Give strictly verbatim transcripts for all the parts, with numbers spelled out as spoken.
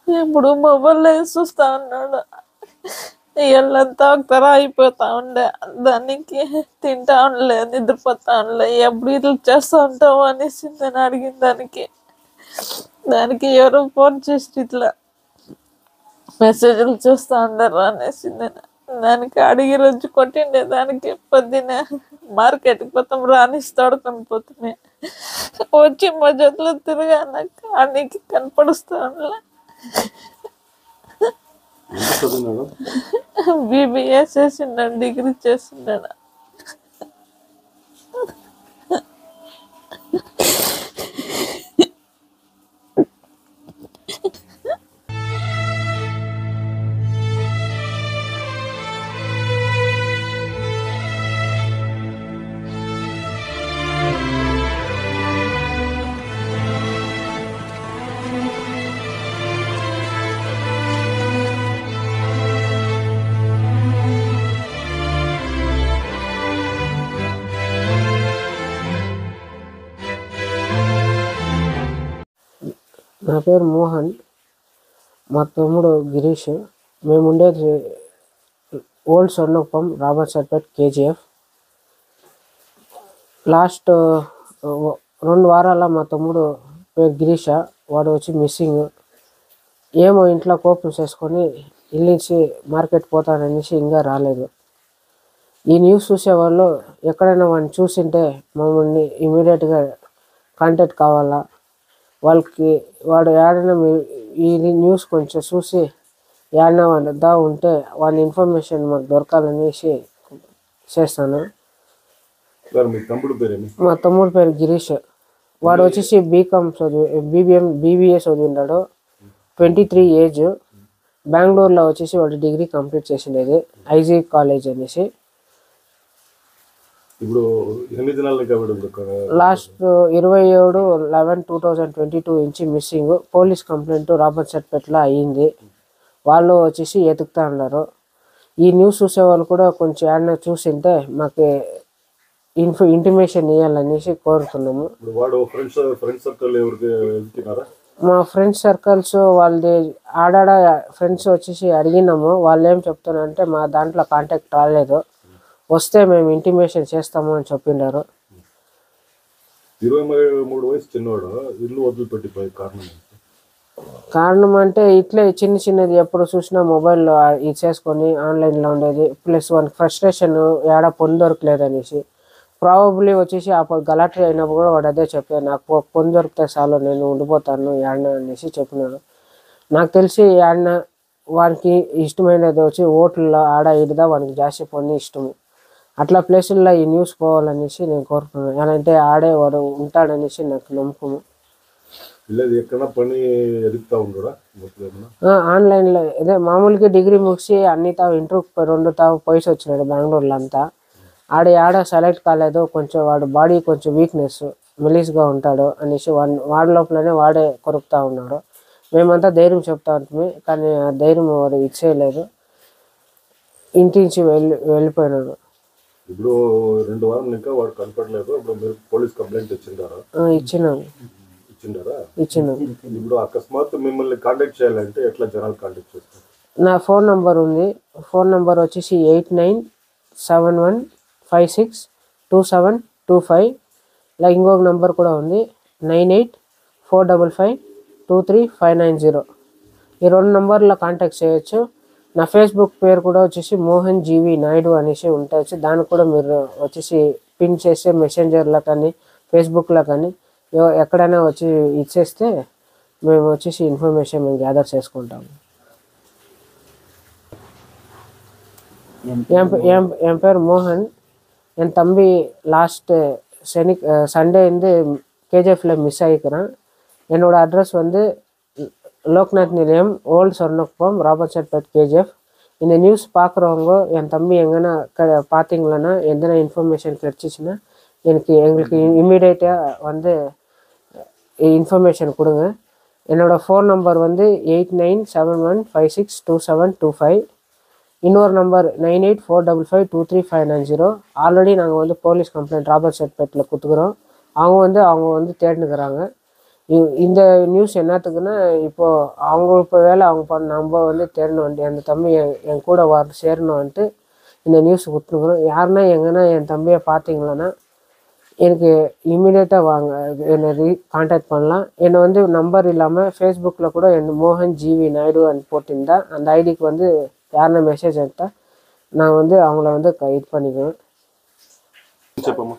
ఇప్పుడు మొబైల్లో చూస్తా ఉన్నాడు. ఎళ్ళంతా ఒకతర అయిపోతా ఉండే, దానికి తింటా ఉండలే, నిద్రపోతా ఉండలే. ఎప్పుడు ఇట్లా చేస్తూ ఉంటావు అనేసి నేను అడిగిన దానికి దానికి ఎవరో ఫోన్ చేసి ఇట్లా మెసేజ్లు చూస్తూ ఉండరు అనేసి నేను దానికి అడిగి రోజు కొట్టిండే. దానికి పొద్దున్నే మార్కెట్కి పోతాం రానిసి తోడుకొని పోతుంది, వచ్చి మా జతలో తిరగాక అన్నికి కనపడుస్తూ ఉండలే. బీబీఏ చేసిండాడు, డిగ్రీ చేసిండాడు. నా పేరు మోహన్, మా తమ్ముడు గిరీష్. మేము ఉండేది old Swarnakuppam, Robertsonpet, KGF. Last రెండు వారాల మా తమ్ముడు పేరు గిరీష, వాడు వచ్చి మిస్సింగ్. ఏమో ఇంట్లో కోపం చేసుకొని ఇల్లించి మార్కెట్ పోతాననేసి ఇంకా రాలేదు. ఈ న్యూస్ చూసేవాళ్ళు ఎక్కడైనా వాడిని చూసింటే మమ్మల్ని ఇమీడియట్గా కాంటాక్ట్ కావాలా, వాళ్ళకి వాడు ఏడైనా ఈ న్యూస్ కొంచెం చూసి ఏడైనా వాడి దా ఉంటే వాడి ఇన్ఫర్మేషన్ మాకు దొరకాలనేసి చేస్తాను. మా తమ్ముడు పేరు గిరీష్, వాడు వచ్చేసి బీకామ్ చదివి బీబీఎం బీబీఏ చదివినాడు. Twenty three age. బెంగళూరులో వచ్చేసి వాడు డిగ్రీ కంప్లీట్ చేసిండేది, ఐజీ కాలేజ్ అనేసి. ఇప్పుడు ఎన్ని దినాలు లాస్ట్ ఇరవై ఏడు eleven two thousand twenty two నుంచి మిస్సింగ్. పోలీస్ కంప్లైంట్ రాబర్ట్ సర్పేట్లో అయ్యింది. వాళ్ళు వచ్చేసి ఎతుకుతా ఉన్నారు. ఈ న్యూస్ చూసే వాళ్ళు కూడా కొంచెం ఏడన్నా చూసింటే మాకు ఇన్ఫో ఇంటిమేషన్ ఇవ్వాలనేసి కోరుతున్నాము. మా ఫ్రెండ్స్ సర్కిల్స్ వాళ్ళది ఆడాడ ఫ్రెండ్స్ వచ్చేసి అడిగినాము. వాళ్ళు ఏం చెప్తున్నారంటే మా దాంట్లో కాంటాక్ట్ రాలేదు, వస్తే మేము ఇంటిమేషన్ చేస్తాము అని చెప్పిండారు. కారణం అంటే ఇట్లే చిన్న చిన్నది ఎప్పుడు చూసినా మొబైల్లో ఇది చేసుకొని ఆన్లైన్లో ఉండేది, ప్లస్ వన్ ఫ్రస్ట్రేషన్ ఏడ పొంది దొరకలేదు అనేసి. ప్రాబబ్లీ వచ్చేసి ఆ గలాటరీ అయినప్పుడు కూడా వాడు అదే చెప్పాను, నాకు పొంది దొరికితే చాలు నేను ఉండిపోతాను ఏడన అనేసి చెప్పినాడు. నాకు తెలిసి ఏడన వానికి ఇష్టమైనది వచ్చి ఓట్లలో ఆడ ఇడదా వానికి జాస్తి పొంది ఇష్టము. అట్లా ప్లేసుల్లో ఈ న్యూస్ పోవాలనేసి నేను కోరుకున్నాను. ఎలా అంటే ఆడే వాడు ఉంటాడనేసి నాకు నమ్మకము. ఆన్లైన్లో అదే మామూలుగా డిగ్రీ ముగిసి అన్ని తావు ఇంటర్వ్యూ రెండు తావు పోయి వచ్చినాడు బెంగళూరులో అంతా. ఆడ ఆడ సెలెక్ట్ కాలేదు, కొంచెం వాడు బాడీ కొంచెం వీక్నెస్ మెలీస్గా ఉంటాడు అనేసి వాడి వాడి లోపలనే వాడే కొరుకుతా ఉన్నాడు. మేమంతా ధైర్యం చెప్తా ఉంటుంది, కానీ ఆ ధైర్యం వాడు ఇచ్చేయలేదు, ఇంటి నుంచి వెళ్ళి వెళ్ళిపోయినాడు. ఇప్పుడు రెండు వారాలు ఇంకా వాడు కనపడలేదు. ఇప్పుడు మీరు పోలీస్ కంప్లైంట్ ఇచ్చిండారా? ఇచ్చినాము ఇచ్చిండారా ఇచ్చినాము ఇప్పుడు అకస్మాత్ మిమ్మల్ని కాంటాక్ట్ చేయాలంటే ఎట్లా జనాలు కాంటాక్ట్ చేస్తారు? నా ఫోన్ నంబర్ ఉంది. ఫోన్ నంబర్ వచ్చేసి eight nine seven one five six two seven two five. ఇలా ఇంకొక నెంబర్ కూడా ఉంది, nine eight four double five two three five nine zero. ఈ రెండు నెంబర్లో కాంటాక్ట్ చేయొచ్చు. నా ఫేస్బుక్ పేరు కూడా వచ్చేసి మోహన్ జీవి నాయుడు అనేసి ఉంటుంది. దానికి కూడా మీరు వచ్చేసి పిన్ చేస్తే మెసెంజర్లో కానీ ఫేస్బుక్లో కానీ ఎక్కడైనా వచ్చి ఇచ్చేస్తే మేము వచ్చేసి ఇన్ఫర్మేషన్ మేము గ్యాదర్ చేసుకుంటాము. என் பேர் மோகன். என் தம்பி லாஸ்ட்டு சனி சண்டே வந்து கேஜிஎஃப்பில் மிஸ் ஆகிக்கிறேன். என்னோடய அட்ரஸ் வந்து Loknath Nilayam, old Swarnakuppam, Robertsonpet, KGF. இந்த நியூஸ் பார்க்குறவங்க என் தம்பி எங்கன்னா க பார்த்தீங்களன்னா எதனா இன்ஃபர்மேஷன் கிடச்சிச்சின்னா எனக்கு எங்களுக்கு இம்மிடியேட்டாக வந்து இன்ஃபர்மேஷன் கொடுங்க. என்னோடய ஃபோன் நம்பர் வந்து eight nine seven one five six two seven two five. இன்னொரு number nine eight four double five two three five nine zero. Already நாங்கள் வந்து போலீஸ் கம்ப்ளைண்ட் ராபர்ட் சர்பேட்டில் கொடுத்துக்குறோம். அவங்க வந்து அவங்க வந்து தேடினுக்கிறாங்க. இ- இந்த நியூஸ் என்னத்துக்குன்னா இப்போ அவங்க இப்போ வேலை அவங்க பண்ண நம்ம வந்து தேடணும் வந்துட்டு அந்த தம்பி என் என் கூட வர சேரணும் வந்துட்டு இந்த நியூஸ் கொடுத்துருக்குறோம். யாருன்னா எங்கன்னா என் தம்பியை பார்த்தீங்களான்னா எனக்கு இம்மிடியேட்டாக வாங்க என்னை ரீ கான்டாக்ட் பண்ணலாம். என்னை வந்து நம்பர் இல்லாமல் ஃபேஸ்புக்கில் கூட என் மோகன் ஜிவி நாயுடு அந்த போட்டிருந்தா அந்த ஐடிக்கு வந்து யாருன்னா மெசேஜ் அனுப்பிட்டா நான் வந்து அவங்கள வந்து க- இது பண்ணிக்குவேன். చెప్పమ్మా.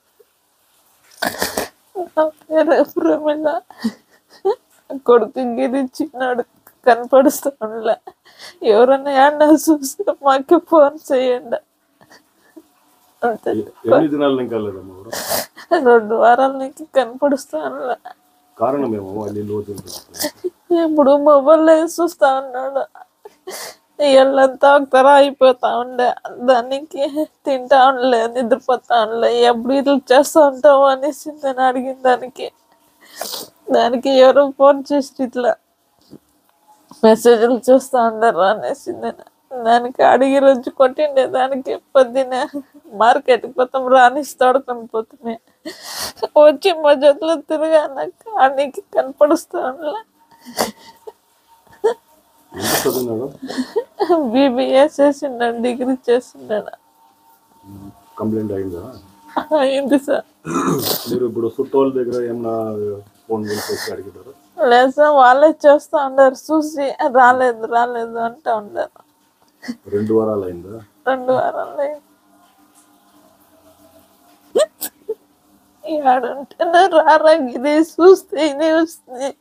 నా పేరు ప్రమిళ. కొడుకు గిరీష్ చిన్నాడు కనపడుస్తా ఉండలే. ఎవరన్నా ఏమన్నా చూస్తే మాకే ఫోన్ చేయండి అంతే. ఎ- ఎన్ని దినాల నుంచి కాలేదమ్మా ఎవరు? రెండు వారాల నుంచి కనపడుస్తా ఉండలే. కారణం ఏమో వాళ్ళు రోజు ఇప్పుడు మొబైల్లో చూస్తా ఉన్నాడు. ఇళ్ళంతా ఒకతర అయిపోతా ఉండే, దానికి తింటా ఉండలే, నిద్రపోతా ఉండలే. ఎప్పుడు ఇట్లా చేస్తా ఉంటావు అనేసి నేను అడిగిన దానికి దానికి ఎవరో ఫోన్ చేసి ఇట్లా మెసేజ్లు చూస్తా ఉండరు అనేసి నేను దానికి అడిగి రోజు కొట్టిండే. దానికి పొద్దున్నే మార్కెట్కి పోతాం రానిసి తోడుకొని పోతుంది. వచ్చి మా జతలో తిరిగాక అన్నికి కనపడుస్తా ఉండలే. ఎంత చదివినాడు? బీబీఏ చేసిండాడు, డిగ్రీ చేసిండాడు. కంప్లైంట్ అయిందా? అయింది సార్. మీరు ఇప్పుడు చుట్టాల దగ్గర ఏమన్నా ఫోన్ చేసి అడిగినారు? లేదు సార్, వాళ్ళే చేస్తా ఉండారు. చూసి రాలేదు రాలేదు అంటా ఉండారు. రెండు వారాలు అయిందా? రెండు వారాలు ఏడుంటేనే రారా గిరి చూస్తే ఇది వస్తుంది